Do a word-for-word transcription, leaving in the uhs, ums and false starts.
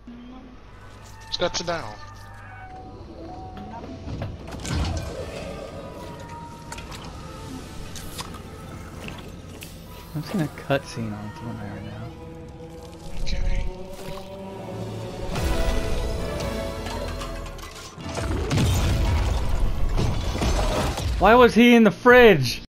Let's go sit down. I'm seeing a cutscene on Fortnite right now. Okay. Why was he in the fridge?